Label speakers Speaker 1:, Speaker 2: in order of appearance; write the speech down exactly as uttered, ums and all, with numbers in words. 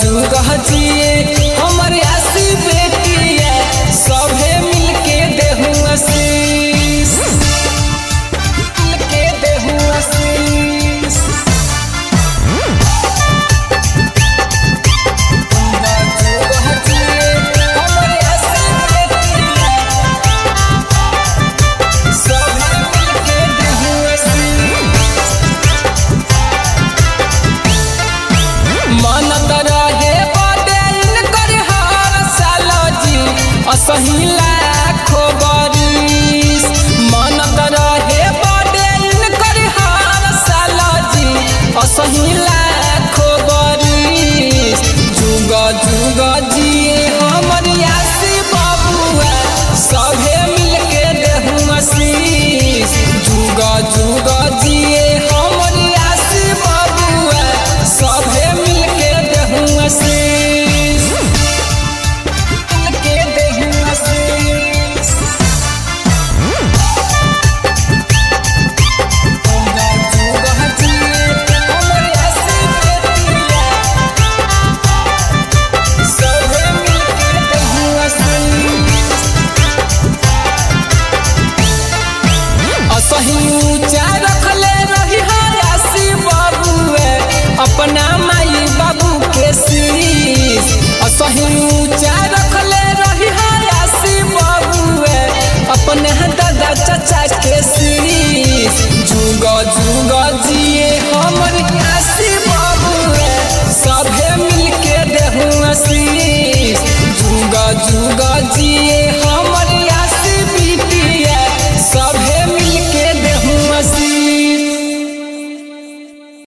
Speaker 1: जुग जिए हमर आसी बेटिया सभे मिलके देहु आशीष मिलके देहु आशीष सही लाखों बरिस मनत रहे बड़े कर हर साल जी असही लाखों बरिस जुग जुग जिए हमर आसी बबुआ सभे मिलके देहु आशीष जुग जुग जिए हमर आसी बबुआ सभे मिलके देहु आशीष अपना माई बाबू के शीश असही ऊंचा रखले रही आसी बाबू अपने दादा चाचा के शीश जुग जुग जिए हमर आसी बाबू सभे मिलके देहु आशीष जुग जुग जिए